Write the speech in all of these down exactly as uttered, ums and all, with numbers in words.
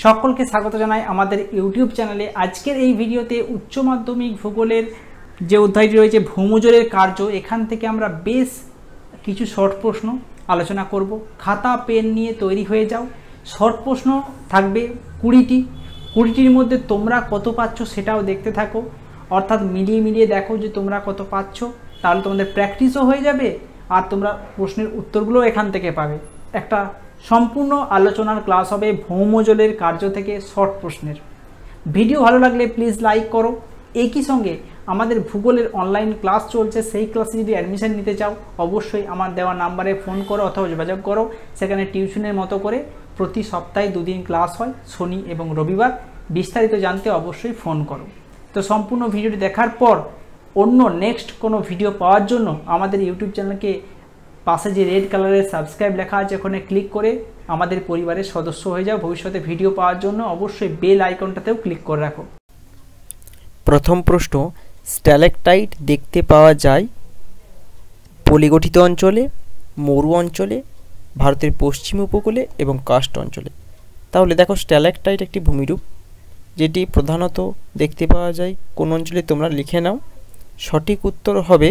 সকলকে স্বাগত জানাই আমাদের ইউটিউব চ্যানেলে। আজকের এই ভিডিওতে উচ্চ মাধ্যমিক ভূগোলের যে অধ্যায়টি রয়েছে ভৌমজলের কার্য, এখান থেকে আমরা বেশ কিছু শর্ট প্রশ্ন আলোচনা করব। খাতা পেন নিয়ে তৈরি হয়ে যাও। শর্ট প্রশ্ন থাকবে কুড়িটি, কুড়িটির মধ্যে তোমরা কত পাচ্ছ সেটাও দেখতে থাকো, অর্থাৎ মিলিয়ে মিলিয়ে দেখো যে তোমরা কত পাচ্ছ, তাহলে তোমাদের প্র্যাকটিসও হয়ে যাবে আর তোমরা প্রশ্নের উত্তরগুলো এখান থেকে পাবে। একটা সম্পূর্ণ আলোচনার ক্লাস হবে ভৌমজলের কার্য থেকে শর্ট প্রশ্নের। ভিডিও ভালো লাগলে প্লিজ লাইক করো। একই সঙ্গে আমাদের ভূগোলের অনলাইন ক্লাস চলছে, সেই ক্লাসে যদি অ্যাডমিশন নিতে চাও অবশ্যই আমার দেওয়া নাম্বারে ফোন করো অথবা যোগাযোগ করো। সেখানে টিউশনের মতো করে প্রতি সপ্তাহে দুদিন ক্লাস হয়, শনি এবং রবিবার। বিস্তারিত জানতে অবশ্যই ফোন করো। তো সম্পূর্ণ ভিডিওটি দেখার পর অন্য নেক্সট কোনো ভিডিও পাওয়ার জন্য আমাদের ইউটিউব চ্যানেলকে পাশে যে রেড কালারের সাবস্ক্রাইব লেখা আছে ওখানে ক্লিক করে আমাদের পরিবারের সদস্য হয়ে যাও। ভবিষ্যতে ভিডিও পাওয়ার জন্য অবশ্যই বেল আইকনটাতেও ক্লিক করে রাখো। প্রথম প্রশ্ন, স্ট্যালাকটাইট দেখতে পাওয়া যায় পলিগঠিত অঞ্চলে, মরু অঞ্চলে, ভারতের পশ্চিম উপকূলে এবং কার্স্ট অঞ্চলে। তাহলে দেখো, স্ট্যালাকটাইট একটি ভূমিরূপ যেটি প্রধানত দেখতে পাওয়া যায় কোন অঞ্চলে, তোমরা লিখে নাও। সঠিক উত্তর হবে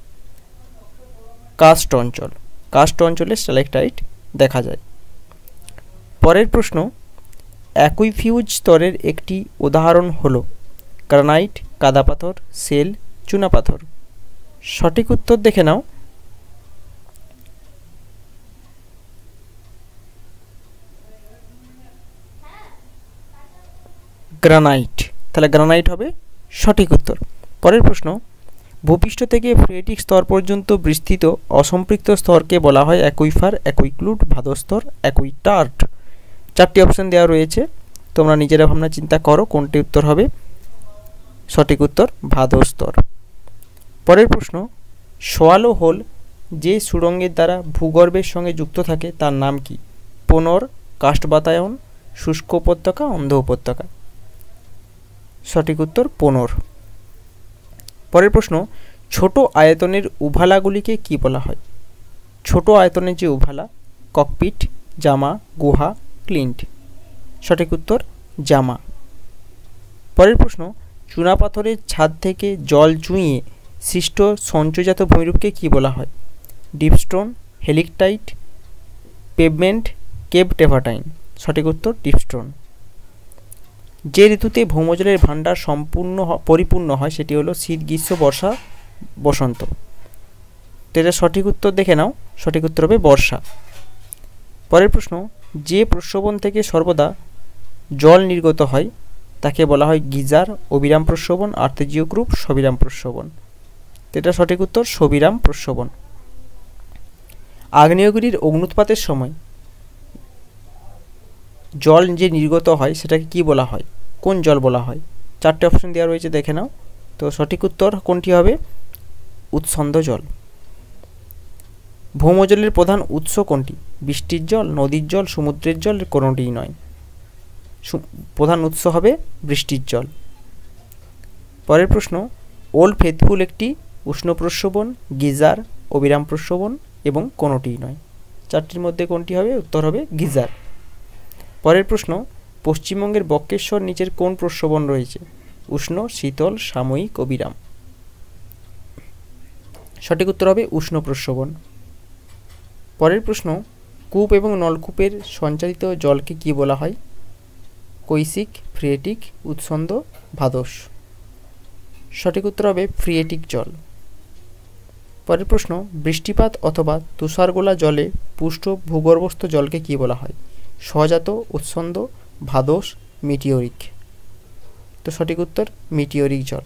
কার্স্ট অঞ্চল। কার্স্ট অঞ্চলে স্ট্যালাকটাইট দেখা যায়। পরের প্রশ্ন, অ্যাকুইফিউজ স্তরের একটি উদাহরণ হলো গ্রানাইট, কাদা পাথর, সেল, চুনাপাথর। সঠিক উত্তর দেখে নাও। গ্রানাইট। তাহলে গ্রানাইট হবে সঠিক উত্তর। পরের প্রশ্ন, ভূপৃষ্ঠ থেকে ফ্রিয়েটিক স্তর পর্যন্ত বিস্তৃত অসম্পৃক্ত স্তরকে বলা হয় অ্যাকুইফার, অ্যাকুইক্লুড, ভাদস্তর, অ্যাকুইটার্ট। চারটি অপশন দেওয়া রয়েছে, তোমরা নিজেরা ভাবনা চিন্তা করো কোনটি উত্তর হবে। সঠিক উত্তর ভাদস্তর। পরের প্রশ্ন, সোয়ালো হোল যে সুড়ঙ্গের দ্বারা ভূগর্ভের সঙ্গে যুক্ত থাকে তার নাম কি? পোনর, কাস্ট বাতায়ন, শুষ্ক উপত্যকা, অন্ধ উপত্যকা। সঠিক উত্তর পোনর। পরের প্রশ্ন, ছোট আয়তনের উভালাগুলিকে কি বলা হয়? ছোট আয়তনের যে উভালা, ককপিট, জামা, গুহা, ক্লিন্ট। সঠিক উত্তর জামা। পরের প্রশ্ন, চুনাপাথরের ছাদ থেকে জল চুইয়ে সৃষ্ট সঞ্চয়জাত ভূমিরূপকে কি বলা হয়? Dripstone, helictite, pavement, cave travertine. সঠিক উত্তর ডিপস্টোন। যে ঋতুতে ভৌমজলের ভাণ্ডার সম্পূর্ণ পরিপূর্ণ হয় সেটি হলো শীত, গ্রীষ্ম, বর্ষা, বসন্ত। তো এটা সঠিক উত্তর দেখে নাও। সঠিক উত্তর হবে বর্ষা। পরের প্রশ্ন, যে প্রস্রবণ থেকে সর্বদা জল নির্গত হয় তাকে বলা হয় গিজার, অবিরাম প্রস্রবণ, আর্তেজীয় কূপ, সবিরাম প্রস্রবণ। এটা সঠিক উত্তর সবিরাম প্রস্রবণ। আগ্নেয়গিরির অগ্নুৎপাতের সময় জল যে নির্গত হয় সেটাকে কি বলা হয়? কোন জল বলা হয়? চারটে অপশন দেওয়া রয়েছে, দেখে নাও। তো সঠিক উত্তর কোনটি হবে? উৎসন্দ জল। ভৌমজলের প্রধান উৎস কোনটি? বৃষ্টির জল, নদীর জল, সমুদ্রের জল, কোনোটিই নয়। প্রধান উৎস হবে বৃষ্টির জল। পরের প্রশ্ন, ওল্ড ফেথফুল একটি উষ্ণ প্রস্রবণ, গিজার, অবিরাম প্রস্রবণ এবং কোনোটিই নয়। চারটির মধ্যে কোনটি হবে? উত্তর হবে গিজার। পরের প্রশ্ন, পশ্চিমবঙ্গের বক্রেশ্বর নিচের কোন প্রস্রবণ রয়েছে? উষ্ণ, শীতল, সাময়িক, অবিরাম। সঠিক উত্তর হবে উষ্ণ প্রস্রবণ। পরের প্রশ্ন, কূপ এবং নলকূপের সঞ্চারিত জলকে কি বলা হয়? কৈশিক, ফ্রিয়েটিক, উৎসন্দ, ভাদস। সঠিক উত্তর হবে ফ্রিয়েটিক জল। পরের প্রশ্ন, বৃষ্টিপাত অথবা তুষারগোলা জলে পুষ্ট ভূগর্ভস্থ জলকে কি বলা হয়? সহজাত, উৎসন্দ, ভাদস, মিটিওরিক। তো সঠিক উত্তর মিটিওরিক জল।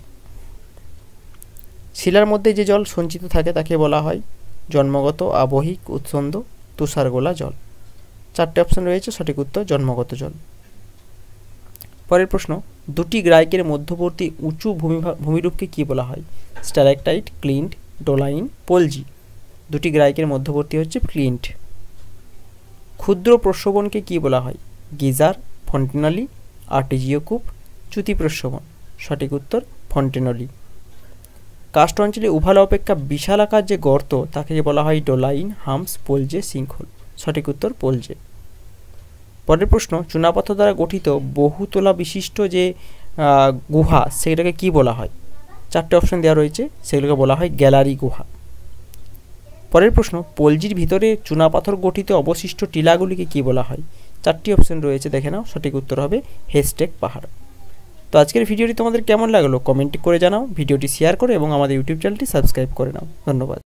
শিলার মধ্যে যে জল সঞ্চিত থাকে তাকে বলা হয় জন্মগত, আবহিক, উৎসন্দ, তুষারগোলা জল। চারটে অপশন রয়েছে, সঠিক উত্তর জন্মগত জল। পরের প্রশ্ন, দুটি গ্রাইকের মধ্যবর্তী উঁচু ভূমি ভূমিরূপকে কি বলা হয়? Stalactite, clint, doline, polje. দুটি গ্রাইকের মধ্যবর্তী হচ্ছে ক্লিন্ট। ক্ষুদ্র প্রস্রবণকে কি বলা হয়? গিজার, ফন্টেনলি, আর্টেজীয় কূপ, চ্যুতি প্রস্রবণ। সঠিক উত্তর ফন্টেনলি। কার্স্ট অঞ্চলে উভালা অপেক্ষা বিশাল আকার যে গর্ত তাকে বলা হয় ডোলাইন, হামস, পোলজে, সিঙ্কহোল। সঠিক উত্তর পোলজে। পরের প্রশ্ন, চুনাপাথর দ্বারা গঠিত বহুতলা বিশিষ্ট যে গুহা সেটাকে কি বলা হয়? চারটে অপশন দেওয়া রয়েছে, সেগুলোকে বলা হয় গ্যালারি গুহা। পরের প্রশ্ন, পলজির ভিতরে চুনাপাথর গঠিত অবশিষ্ট টিলাগুলিকে কি বলা হয়? চারটি অপশন রয়েছে, দেখে নাও। সঠিক উত্তর হবে হেস্টেক পাহাড়। তো আজকের ভিডিওটি তোমাদের কেমন লাগলো কমেন্ট করে জানাও, ভিডিওটি শেয়ার করে এবং আমাদের ইউটিউব চ্যানেলটি সাবস্ক্রাইব করে নাও। ধন্যবাদ।